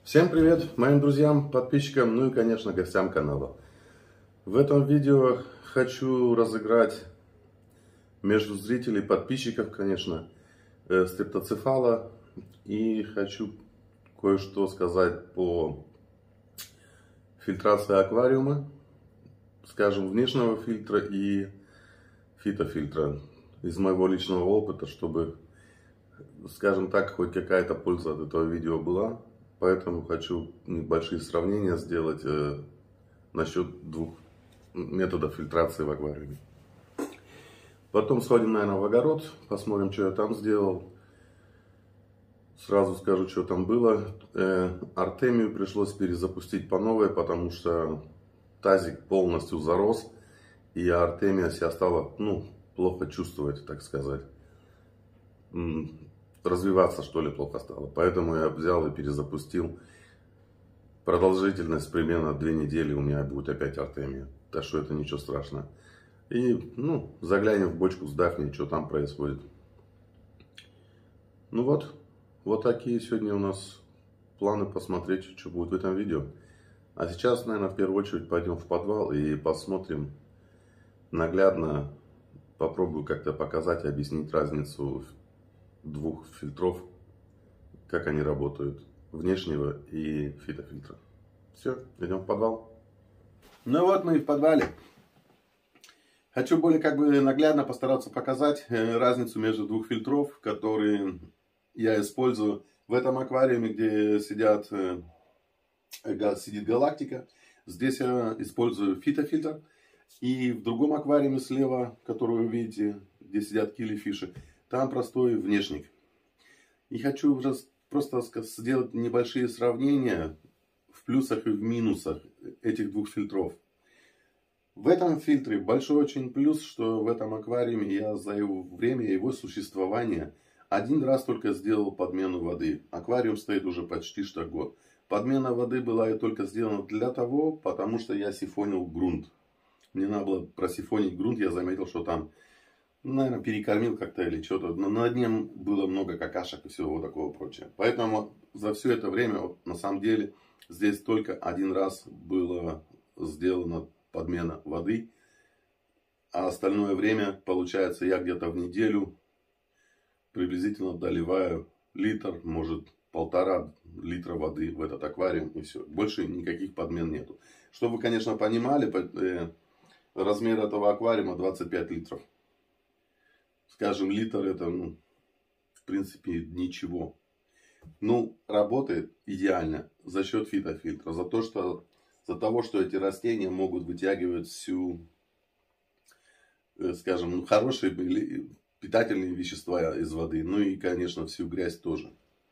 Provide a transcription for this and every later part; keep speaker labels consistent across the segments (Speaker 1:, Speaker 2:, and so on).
Speaker 1: Всем привет моим друзьям, подписчикам, ну и, конечно, гостям канала. В этом видео хочу разыграть между зрителей, подписчиков, конечно, стриптоцефала. И хочу кое-что сказать по фильтрации аквариума, скажем, внешнего фильтра и фитофильтра. Из моего личного опыта, чтобы, скажем так, хоть какая-то польза от этого видео была. Поэтому хочу небольшие сравнения сделать насчет двух методов фильтрации в аквариуме. Потом сходим, наверное, в огород, посмотрим, что я там сделал. Сразу скажу, что там было. Артемию пришлось перезапустить по новой, потому что тазик полностью зарос. И Артемия себя стала, плохо чувствовать, так сказать. Развиваться, что ли, плохо стало. Поэтому я взял и перезапустил. Продолжительность примерно 2 недели у меня будет опять Артемия. Так что это ничего страшного. И, заглянем в бочку с Дафни, что там происходит. Вот такие сегодня у нас планы посмотреть, что будет в этом видео. А сейчас, наверное, в первую очередь пойдем в подвал и посмотрим наглядно. Попробую как-то показать и объяснить разницу двух фильтров, как они работают, внешнего и фитофильтра. Все, идем в подвал. Ну вот мы и в подвале. Хочу более наглядно постараться показать разницу между двух фильтров, которые я использую в этом аквариуме, где сидит галактика. Здесь я использую фитофильтр. И в другом аквариуме слева, который вы видите, где сидят киллифиши, там простой внешник. И хочу уже просто сделать небольшие сравнения в плюсах и в минусах этих двух фильтров. В этом фильтре большой очень плюс, что в этом аквариуме я за время его существования один раз только сделал подмену воды. Аквариум стоит уже почти что год. Подмена воды была только сделана для того, потому что я сифонил грунт. Мне надо было просифонить грунт, я заметил, что там, наверное, перекормил как-то или что-то. Но на дне было много какашек и всего такого прочего. Поэтому за все это время, на самом деле, здесь только один раз была сделана подмена воды. А остальное время, получается, я где-то в неделю приблизительно доливаю литр, может 1,5 литра воды в этот аквариум. И все. Больше никаких подмен нету. Чтобы вы, конечно, понимали, размер этого аквариума 25 литров. Скажем, литр это, в принципе, ничего. Работает идеально за счет фитофильтра. За того, что эти растения могут вытягивать всю, скажем, хорошие питательные вещества из воды. Ну и, конечно, всю грязь тоже.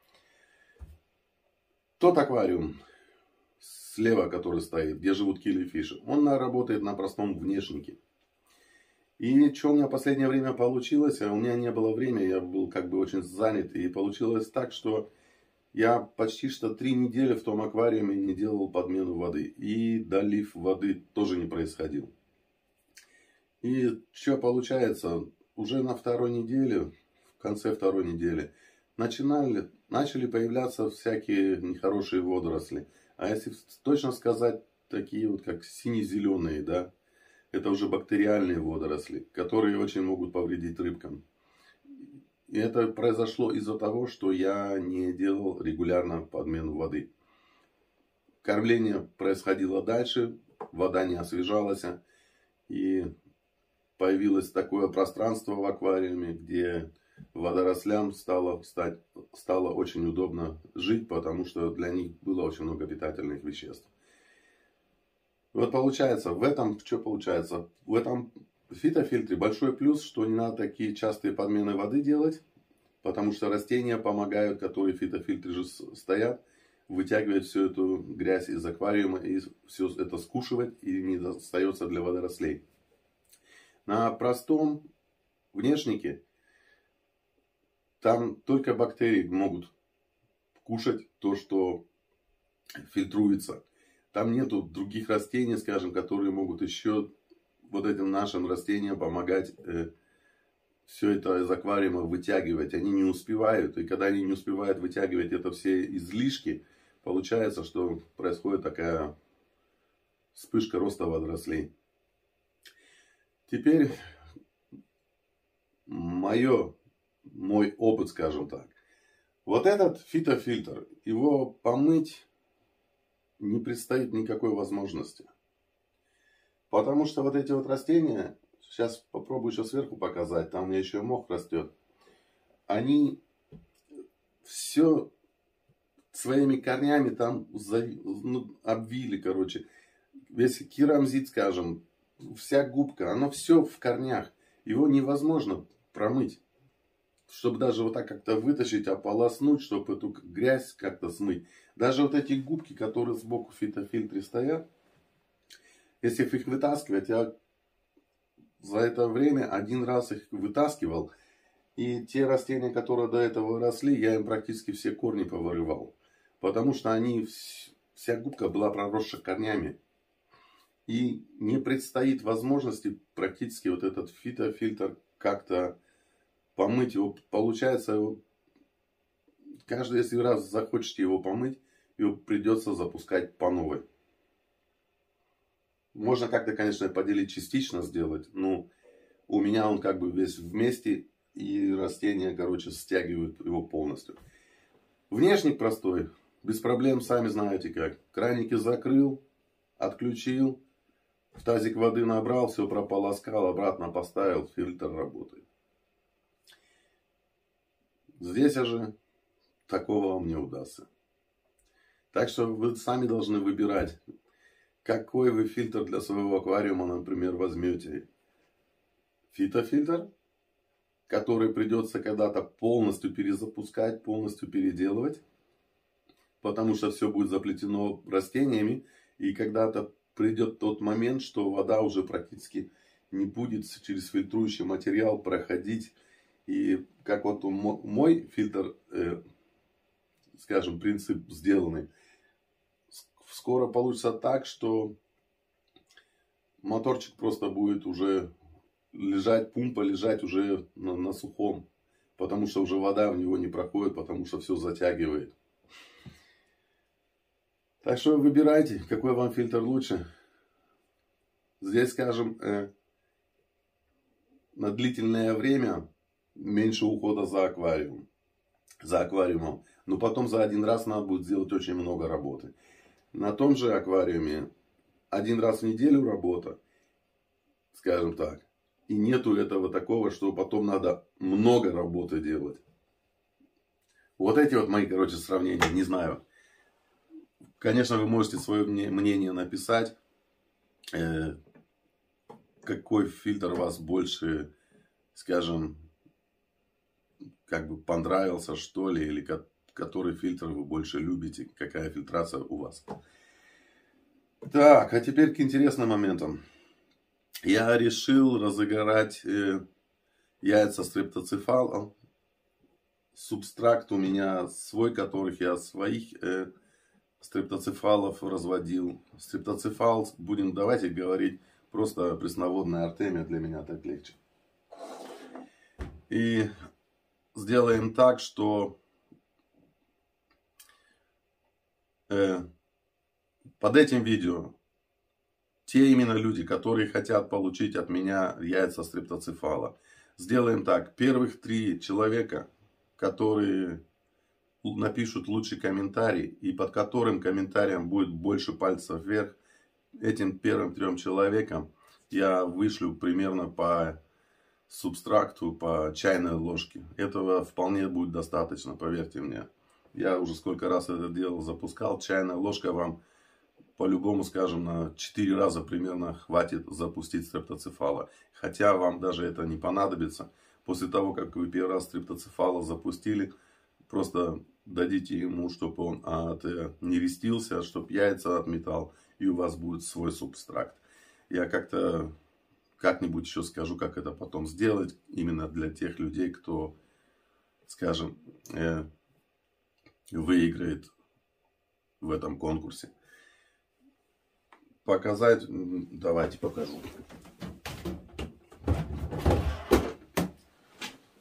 Speaker 1: Тот аквариум слева, который стоит, где живут киллифиши, он работает на простом внешнике. И что у меня в последнее время получилось, у меня не было времени, я был очень занят. И получилось так, что я почти что 3 недели в том аквариуме не делал подмену воды. И долив воды тоже не происходил. И что получается, уже на второй неделе, в конце второй недели, начали появляться всякие нехорошие водоросли. А если точно сказать, такие как сине-зеленые, да, это уже бактериальные водоросли, которые очень могут повредить рыбкам. И это произошло из-за того, что я не делал регулярно подмену воды. Кормление происходило дальше, вода не освежалась. И появилось такое пространство в аквариуме, где водорослям стало очень удобно жить, потому что для них было очень много питательных веществ. Вот получается, в этом фитофильтре большой плюс, что не надо такие частые подмены воды делать, потому что растения помогают, которые в фитофильтре же стоят, вытягивать всю эту грязь из аквариума и все это скушивать, и не остается для водорослей. На простом внешнике там только бактерии могут кушать то, что фильтруется. Там нету других растений, скажем, которые могут еще вот этим нашим растениям помогать все это из аквариума вытягивать. Они не успевают. И когда они не успевают вытягивать это все излишки, получается, что происходит такая вспышка роста водорослей. Теперь мой опыт, скажем так. Вот этот фитофильтр, его помыть не предстоит никакой возможности. Потому что вот эти вот растения, сейчас попробую еще сверху показать, там у меня еще мох растет. Они все своими корнями там обвили, короче. Весь керамзит, скажем, вся губка, оно все в корнях. Его невозможно промыть. Чтобы даже вот так как-то вытащить, ополоснуть, чтобы эту грязь как-то смыть. Даже вот эти губки, которые сбоку в фитофильтре стоят, если их вытаскивать, я за это время один раз их вытаскивал. И те растения, которые до этого росли, я им практически все корни повырывал. Потому что вся губка была проросшая корнями. И не предстоит возможности практически вот этот фитофильтр как-то помыть его. Получается, каждый, если раз захочете его помыть, его придется запускать по новой. Можно как-то, конечно, поделить частично сделать, но у меня он как бы весь вместе, и растения, короче, стягивают его полностью. Внешник простой, без проблем, сами знаете как. Краники закрыл, отключил, в тазик воды набрал, все прополоскал, обратно поставил, фильтр работает. Здесь же такого вам не удастся. Так что вы сами должны выбирать, какой вы фильтр для своего аквариума, например, возьмете. Фитофильтр, который придется когда-то полностью перезапускать, полностью переделывать. Потому что все будет заплетено растениями. И когда-то придет тот момент, что вода уже практически не будет через фильтрующий материал проходить. И как вот мой фильтр, скажем, принцип сделанный. Скоро получится так, что моторчик просто будет уже лежать, пумпа лежать уже на сухом. Потому что уже вода в него не проходит, потому что все затягивает. Так что выбирайте, какой вам фильтр лучше. Здесь, скажем, на длительное время меньше ухода за аквариумом. Но потом за один раз надо будет сделать очень много работы. На том же аквариуме один раз в неделю работа, скажем так. И нету этого такого, что потом надо много работы делать. Вот эти вот мои, короче, сравнения, не знаю. Конечно, вы можете свое мнение написать. Какой фильтр вас больше, скажем, как бы понравился, что ли, или который фильтр вы больше любите, какая фильтрация у вас. Так, а теперь к интересным моментам. Я решил разыграть яйца стрептоцефала. Субстракт у меня свой, которых я своих стрептоцефалов разводил. Стрептоцефал, давайте говорить, просто пресноводная артемия, для меня так легче. И сделаем так, что под этим видео те именно люди, которые хотят получить от меня яйца стрептоцефала. Сделаем так. Первых 3 человека, которые напишут лучший комментарий, и под которым комментарием будет больше пальцев вверх, этим первым 3 человекам я вышлю примерно по субстракту, по чайной ложке. Этого вполне будет достаточно, поверьте мне. Я уже сколько раз это делал, запускал. Чайная ложка вам по-любому, скажем, на 4 раза примерно хватит запустить стрептоцефала. Хотя вам даже это не понадобится. После того, как вы первый раз стрептоцефала запустили, просто дадите ему, чтобы он нерестился, чтобы яйца отметал, и у вас будет свой субстракт. Я как-нибудь еще скажу, как это потом сделать, именно для тех людей, кто, скажем, выиграет в этом конкурсе. Показать, давайте покажу.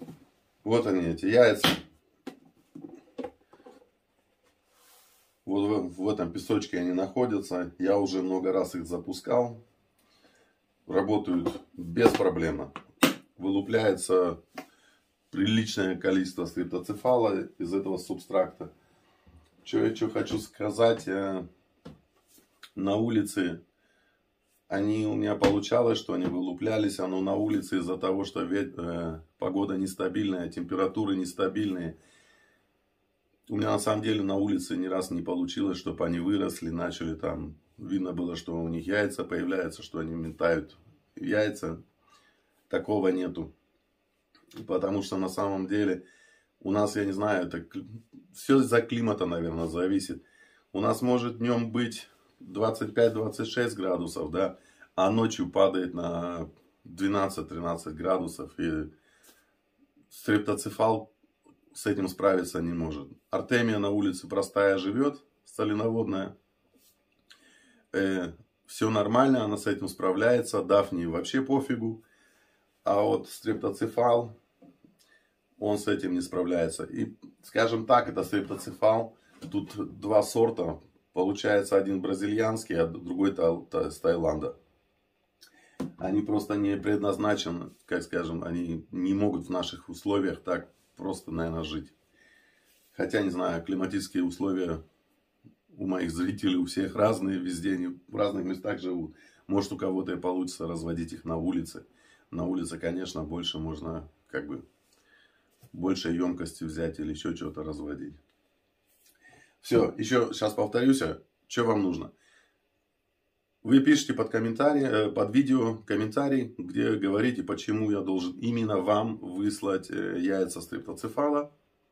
Speaker 1: Вот они, эти яйца. Вот в в этом песочке они находятся. Я уже много раз их запускал. Работают беспроблемно. Вылупляется приличное количество стрептоцефала из этого субстракта. Что я хочу сказать. На улице они у меня получалось, что они вылуплялись. Но на улице из-за того, что погода нестабильная, температуры нестабильные. У меня на самом деле на улице ни раз не получилось, чтобы они выросли, начали там. Видно было, что у них яйца появляются, что они метают яйца. Такого нету. Потому что на самом деле у нас, я не знаю, это все из-за климата, наверное, зависит. У нас может днем быть 25-26 градусов, да, а ночью падает на 12-13 градусов. И стрептоцефал с этим справиться не может. Артемия на улице простая живет, соленоводная. Все нормально, она с этим справляется. Дафнии вообще пофигу. А вот стрептоцефал, он с этим не справляется. И, скажем так, это стрептоцефал. Тут два сорта. Получается, один бразильянский, а другой с Таиланда. Они просто не предназначены, как скажем, они не могут в наших условиях так просто, наверное, жить. Хотя, не знаю, климатические условия у моих зрителей у всех разные, везде они в разных местах живут. Может, у кого-то и получится разводить их на улице. На улице, конечно, больше можно, как бы, больше емкости взять или еще что-то разводить. Все, еще сейчас повторюсь, что вам нужно. Вы пишите под видео комментарий, где говорите, почему я должен именно вам выслать яйца стрептоцефала.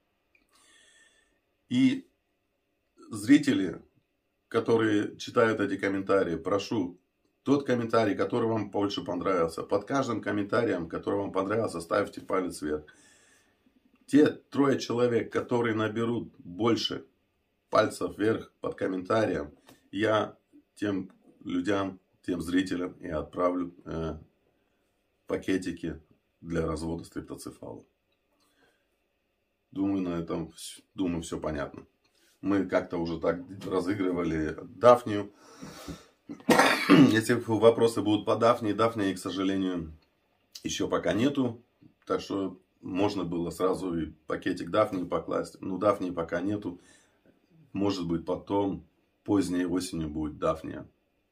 Speaker 1: И зрители, которые читают эти комментарии, прошу, тот комментарий, который вам больше понравился, под каждым комментарием, который вам понравился, ставьте палец вверх. Те 3 человек, которые наберут больше пальцев вверх под комментарием, я тем людям, тем зрителям и отправлю пакетики для развода стрептоцефала. Думаю, на этом все понятно. Мы как-то уже так разыгрывали Дафнию. Если вопросы будут по Дафнии, Дафнии, к сожалению, еще пока нету. Так что можно было сразу и пакетик Дафнии покласть. Но Дафнии пока нету. Может быть, потом, поздней осенью будет Дафния.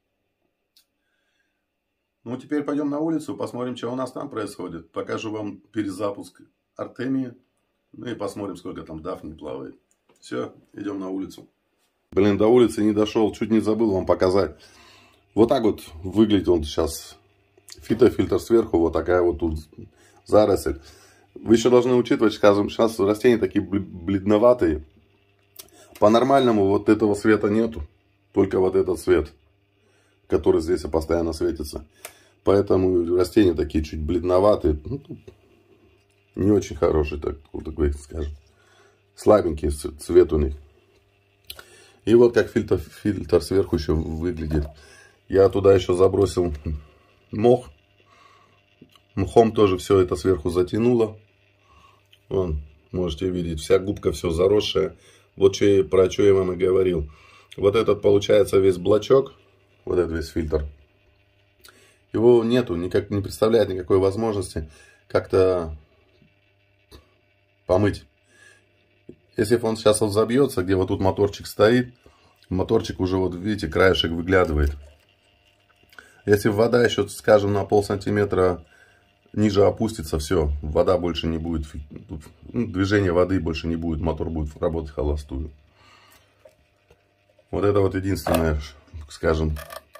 Speaker 1: Ну, теперь пойдем на улицу, посмотрим, что у нас там происходит. Покажу вам перезапуск Артемии. Ну и посмотрим, сколько там Дафнии плавает. Все, идем на улицу. Блин, до улицы не дошел, чуть не забыл вам показать. Вот так вот выглядит он сейчас. Фитофильтр сверху, вот такая вот тут заросль. Вы еще должны учитывать, скажем, сейчас растения такие бледноватые. По-нормальному вот этого света нету. Только вот этот свет, который здесь постоянно светится. Поэтому растения такие чуть бледноватые. Ну, не очень хороший, такой, скажем. Слабенький цвет у них. И вот как фильтр сверху еще выглядит. Я туда еще забросил мох. Мхом тоже все это сверху затянуло. Вон, можете видеть, вся губка все заросшая. Вот про что я вам и говорил. Вот этот получается весь блочок. Вот этот весь фильтр. Его нету, никак не представляет никакой возможности как-то помыть. Если он сейчас вот забьется, где вот тут моторчик стоит, моторчик уже, вот видите, краешек выглядывает. Если вода еще, скажем, на полсантиметра ниже опустится, все, вода больше не будет, движения воды больше не будет, мотор будет работать холостую. Вот это вот единственное, скажем,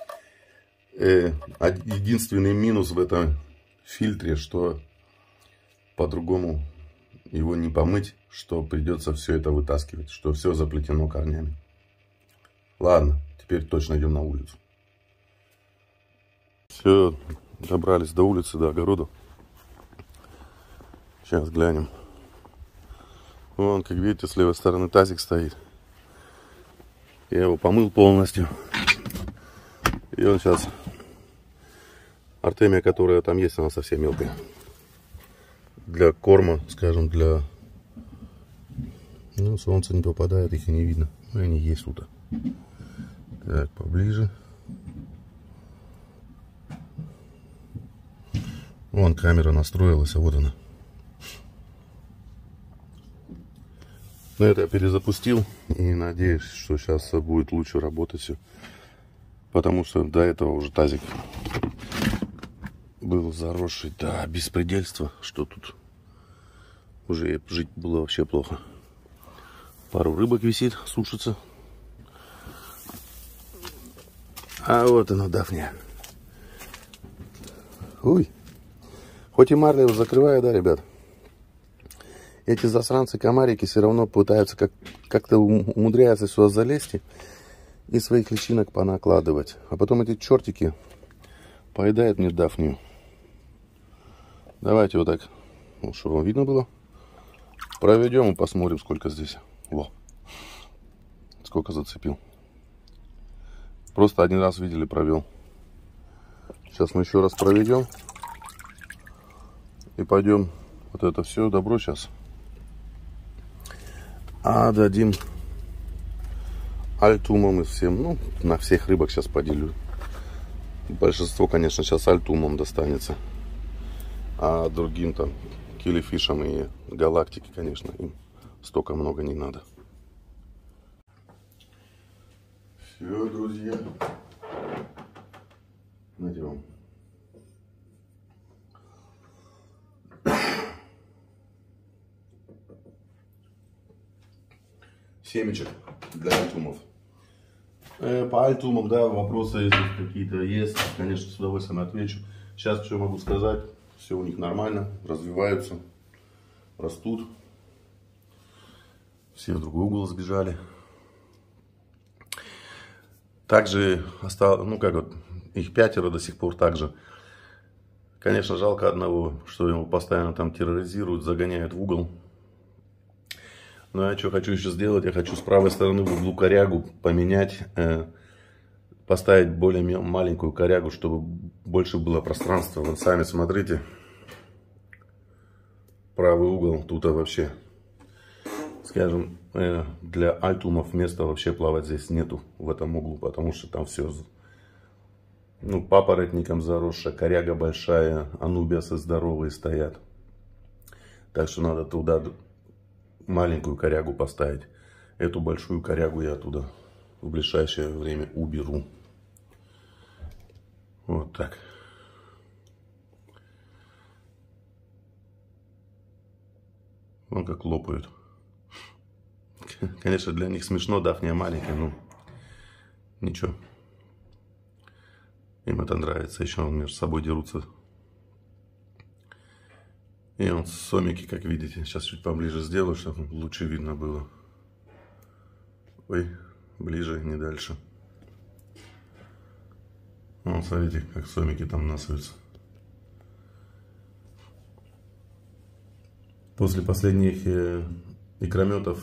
Speaker 1: единственный минус в этом фильтре, что по-другому его не помыть, что придется все это вытаскивать, что все заплетено корнями. Ладно, теперь точно идем на улицу. Все, добрались до улицы, до огорода. Сейчас глянем. Вон, как видите, с левой стороны тазик стоит. Я его помыл полностью. И он сейчас... Артемия, которая там есть, она совсем мелкая. Для корма, скажем, для... Ну, солнце не попадает, их и не видно. Но они есть тут. Так, поближе. Вон камера настроилась, а вот она. Но это я перезапустил и надеюсь, что сейчас будет лучше работать все. Потому что до этого уже тазик был заросший. Да, беспредельство, что тут уже жить было вообще плохо. Пару рыбок висит, сушится. А вот она, Дафния. Ой. Хоть и марля его закрываю, да, ребят? Эти засранцы-комарики все равно пытаются как-то умудряются сюда залезть и своих личинок понакладывать. А потом эти чертики поедают мне Дафнию. Давайте вот так, ну, чтобы вам видно было. Проведем и посмотрим, сколько здесь. Во. Сколько зацепил. Просто один раз видели, провел. Сейчас мы еще раз проведем. И пойдем вот это все добро сейчас отдадим альтумом и всем. Ну, на всех рыбок сейчас поделю. Большинство, конечно, сейчас альтумом достанется. А другим там киллифишам и галактике, конечно, им столько много не надо. Все, друзья. Найдем. Семечек для альтумов. По альтумам, да, вопросы, если какие-то есть, конечно, с удовольствием отвечу. Сейчас что могу сказать, все у них нормально, развиваются, растут. Все в другой угол сбежали. Также осталось, ну как вот, их 5 до сих пор также. Конечно, жалко одного, что его постоянно там терроризируют, загоняют в угол. Но я что хочу еще сделать, я хочу с правой стороны в углу корягу поменять, поставить более маленькую корягу, чтобы больше было пространства. Вы сами смотрите, правый угол, тут вообще, скажем, для альтумов места вообще плавать здесь нету в этом углу, потому что там все, ну, папоротником заросшая, коряга большая, анубиасы здоровые стоят. Так что надо туда маленькую корягу поставить. Эту большую корягу я оттуда в ближайшее время уберу. Вот так. Вон как лопают. Конечно, для них смешно, Дафния маленькая, но ничего. Им это нравится, еще между собой дерутся. И вот сомики, как видите, сейчас чуть поближе сделаю, чтобы лучше видно было. Ой, ближе, не дальше. Вот, смотрите, как сомики там насуются. После последних икрометов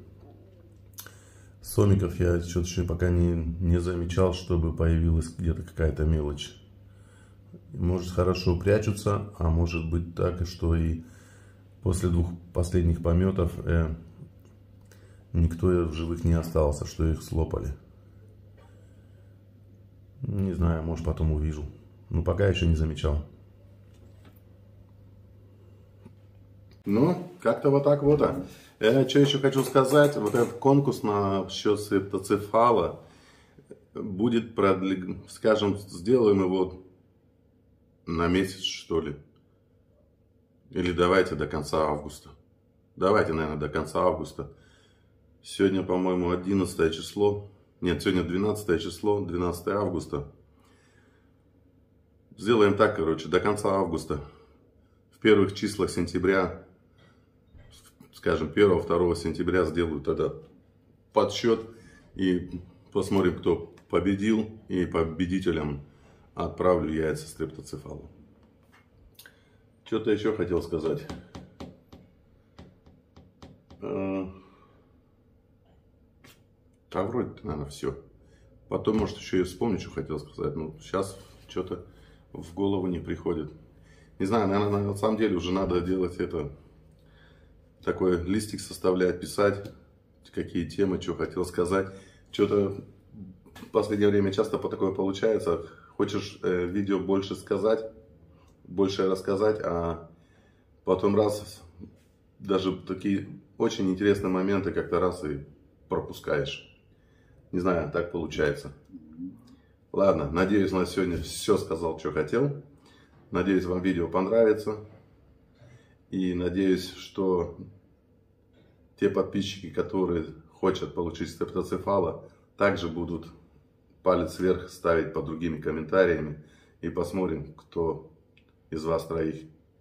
Speaker 1: сомиков я что-то еще пока не замечал, чтобы появилась где-то какая-то мелочь. Может, хорошо прячутся, а может быть так, что и после 2 последних пометов никто в живых не остался, что их слопали. Не знаю, может потом увижу. Но пока еще не замечал. Ну, как-то вот так вот. Что еще хочу сказать. Вот этот конкурс на счет септоцефала будет продлен, скажем, сделаем его на месяц, что ли. Или давайте до конца августа. Давайте, наверное, до конца августа. Сегодня, по-моему, 11 число. Нет, сегодня 12 число, 12 августа. Сделаем так, короче, до конца августа. В первых числах сентября, скажем, 1-2 сентября сделаю тогда подсчет. И посмотрим, кто победил. И победителям отправлю яйца стрептоцефала. Что-то еще хотел сказать. А вроде, наверное, все. Потом, может, еще и вспомню, что хотел сказать. Но сейчас что-то в голову не приходит. Не знаю, наверное, на самом деле уже надо делать это. Такой листик составлять, писать, какие темы, что хотел сказать. Что-то в последнее время часто по такое получается. Хочешь видео больше сказать, больше рассказать, а потом раз, даже такие очень интересные моменты как-то раз и пропускаешь. Не знаю, так получается. Ладно, надеюсь, на сегодня все сказал, что хотел. Надеюсь, вам видео понравится. И надеюсь, что те подписчики, которые хотят получить стептоцефала, также будут палец вверх ставить под другими комментариями. И посмотрим, кто из вас троих,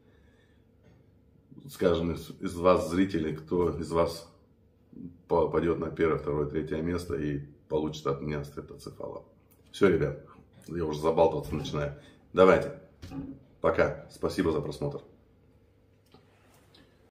Speaker 1: скажем, из вас зрителей, кто из вас попадет на первое, второе, третье место и получит от меня стептоцефала. Все, ребят, я уже забалтываться начинаю. Давайте, пока, спасибо за просмотр.